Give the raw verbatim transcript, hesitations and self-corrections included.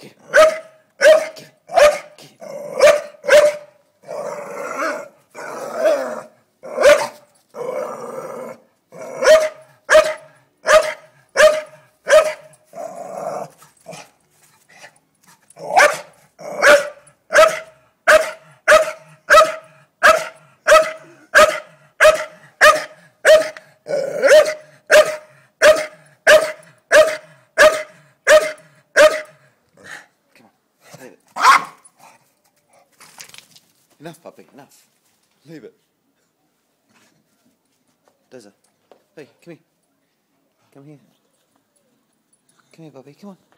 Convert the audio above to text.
Get it. Get it. Get it. Leave it. Enough, puppy, enough. Leave it. Doza. Hey, come here. Come here. Come here, puppy, come on.